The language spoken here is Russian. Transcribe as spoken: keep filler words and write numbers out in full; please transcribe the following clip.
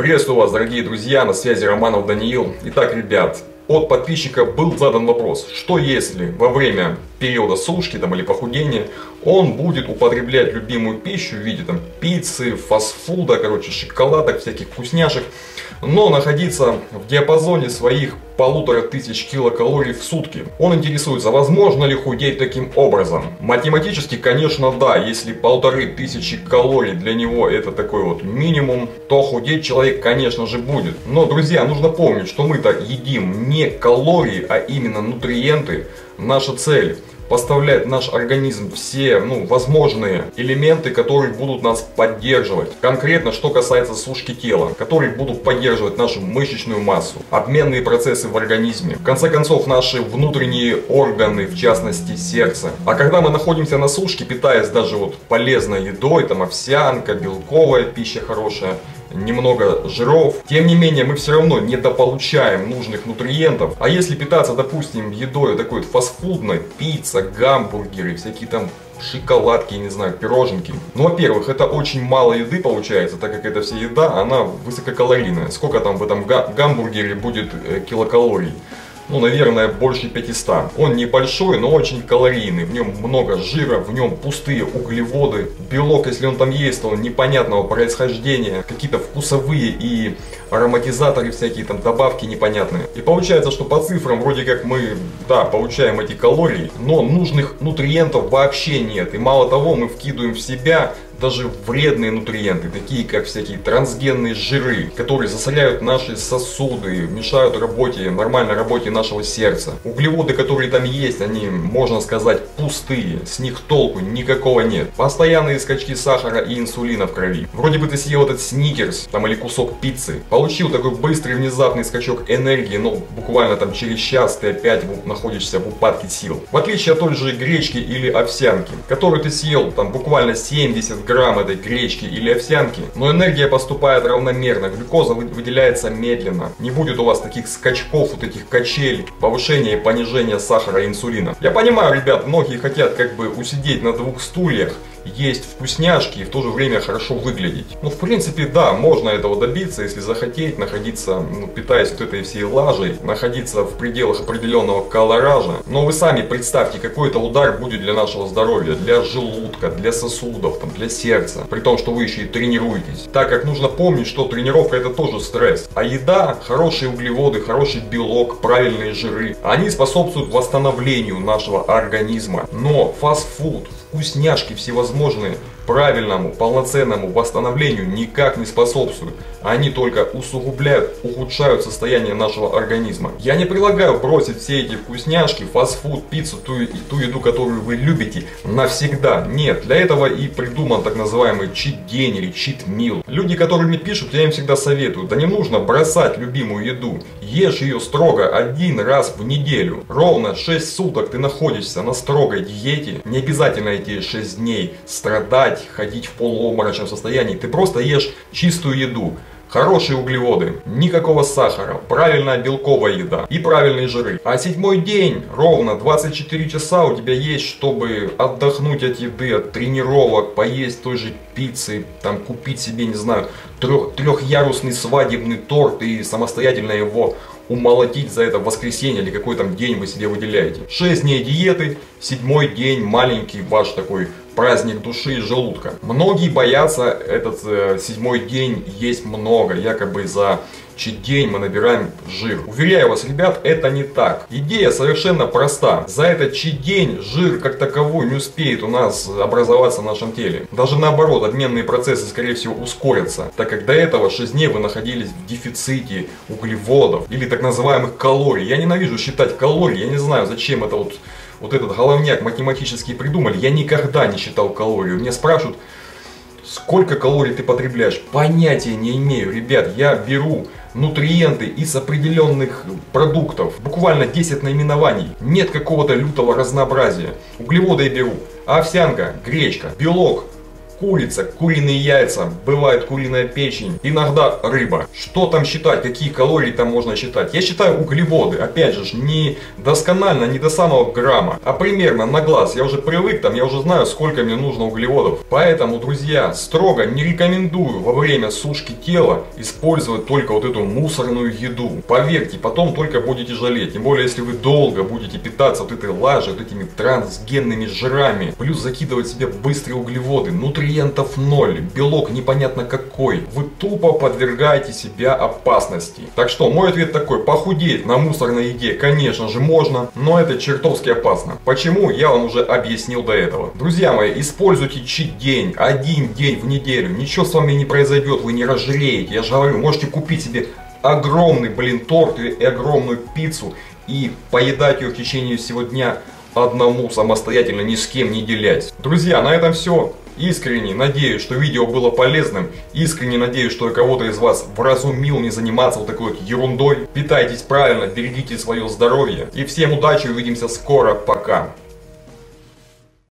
Приветствую вас, дорогие друзья, на связи Романов Даниил. Итак, ребят, от подписчика был задан вопрос, что если во время периода сушки там, или похудения он будет употреблять любимую пищу в виде там, пиццы, фастфуда, короче, шоколадок, всяких вкусняшек, но находиться в диапазоне своих полутора тысяч килокалорий в сутки. Он интересуется, возможно ли худеть таким образом. Математически, конечно, да, если полторы тысячи калорий для него это такой вот минимум, то худеть человек, конечно же, будет. Но, друзья, нужно помнить, что мы-то едим не калории, а именно нутриенты. Наша цель — поставлять в наш организм все ну, возможные элементы, которые будут нас поддерживать. Конкретно, что касается сушки тела, которые будут поддерживать нашу мышечную массу, обменные процессы в организме, в конце концов, наши внутренние органы, в частности, сердце. А когда мы находимся на сушке, питаясь даже вот полезной едой, там овсянка, белковая пища хорошая, немного жиров, тем не менее мы все равно недополучаем нужных нутриентов. А если питаться, допустим, едой такой вот фастфудной, пицца, гамбургеры, всякие там шоколадки, не знаю, пироженки. Ну, во-первых, это очень мало еды получается, так как эта вся еда, она высококалорийная. Сколько там в этом га гамбургере будет э, килокалорий? Ну, наверное, больше пятисот. Он небольшой, но очень калорийный. В нем много жира, в нем пустые углеводы. Белок, если он там есть, то он непонятного происхождения. Какие-то вкусовые и ароматизаторы всякие, там добавки непонятные. И получается, что по цифрам вроде как мы, да, получаем эти калории, но нужных нутриентов вообще нет. И мало того, мы вкидываем в себя даже вредные нутриенты, такие как всякие трансгенные жиры, которые засоряют наши сосуды, мешают работе, нормальной работе нашего сердца. Углеводы, которые там есть, они, можно сказать, пустые, с них толку никакого нет. Постоянные скачки сахара и инсулина в крови. Вроде бы ты съел этот сникерс там, или кусок пиццы, получил такой быстрый внезапный скачок энергии, но буквально там через час ты опять находишься в упадке сил. В отличие от той же гречки или овсянки, которую ты съел там буквально семьдесят грамм грамм этой гречки или овсянки, но энергия поступает равномерно, глюкоза выделяется медленно. Не будет у вас таких скачков, вот этих качелей, повышения и понижения сахара и инсулина. Я понимаю, ребят, многие хотят как бы усидеть на двух стульях, есть вкусняшки и в то же время хорошо выглядеть. Ну, в принципе, да, можно этого добиться, если захотеть, находиться, ну, питаясь вот этой всей лажей, находиться в пределах определенного калоража. Но вы сами представьте, какой это удар будет для нашего здоровья, для желудка, для сосудов, там, для сердца, при том, что вы еще и тренируетесь. Так как нужно помнить, что тренировка — это тоже стресс. А еда, хорошие углеводы, хороший белок, правильные жиры, они способствуют восстановлению нашего организма. Но фастфуд, вкусняшки всевозможные правильному, полноценному восстановлению никак не способствуют. Они только усугубляют, ухудшают состояние нашего организма. Я не предлагаю бросить все эти вкусняшки, фастфуд, пиццу, ту, ту еду, которую вы любите, навсегда. Нет, для этого и придуман так называемый чит-день или чит-мил. Люди, которые мне пишут, я им всегда советую, да не нужно бросать любимую еду. Ешь ее строго один раз в неделю. Ровно шесть суток ты находишься на строгой диете. Не обязательно эти шесть дней страдать, ходить в полуобморочном состоянии. Ты просто ешь чистую еду. Хорошие углеводы, никакого сахара, правильная белковая еда и правильные жиры. А седьмой день, ровно двадцать четыре часа у тебя есть, чтобы отдохнуть от еды, от тренировок, поесть той же пиццы, там купить себе, не знаю, трех, трехъярусный свадебный торт и самостоятельно его умолотить за это воскресенье или какой там день вы себе выделяете. шесть дней диеты, седьмой день маленький ваш такой праздник души и желудка. Многие боятся этот э, седьмой день есть много, якобы за чит-день мы набираем жир. Уверяю вас, ребят, это не так. Идея совершенно проста. За этот чит-день жир как таковой не успеет у нас образоваться в нашем теле. Даже наоборот, обменные процессы, скорее всего, ускорятся, так как до этого шесть дней вы находились в дефиците углеводов или так называемых калорий. Я ненавижу считать калории, я не знаю, зачем это вот, вот этот головняк математический придумали. Я никогда не считал калории. Меня спрашивают, сколько калорий ты потребляешь? Понятия не имею, ребят. Я беру нутриенты из определенных продуктов. Буквально десять наименований. Нет какого-то лютого разнообразия. Углеводы я беру. Овсянка, гречка, белок, курица, куриные яйца, бывает куриная печень, иногда рыба. Что там считать, какие калории там можно считать? Я считаю углеводы, опять же, не досконально, не до самого грамма, а примерно на глаз. Я уже привык, там, я уже знаю, сколько мне нужно углеводов. Поэтому, друзья, строго не рекомендую во время сушки тела использовать только вот эту мусорную еду. Поверьте, потом только будете жалеть. Тем более, если вы долго будете питаться вот этой лажей, вот этими трансгенными жирами, плюс закидывать себе быстрые углеводы, нутриентов ноль, белок непонятно какой, вы тупо подвергаете себя опасности. Так что мой ответ такой: похудеть на мусорной еде, конечно же, можно, но это чертовски опасно. Почему, я вам уже объяснил до этого. Друзья мои, используйте чит-день, один день в неделю, ничего с вами не произойдет, вы не разжиреете. Я же говорю, можете купить себе огромный, блин, торт и огромную пиццу и поедать ее в течение всего дня одному самостоятельно, ни с кем не делясь. Друзья, на этом все. Искренне надеюсь, что видео было полезным. Искренне надеюсь, что кого-то из вас вразумил не заниматься вот такой вот ерундой. Питайтесь правильно, берегите свое здоровье. И всем удачи, увидимся скоро, пока.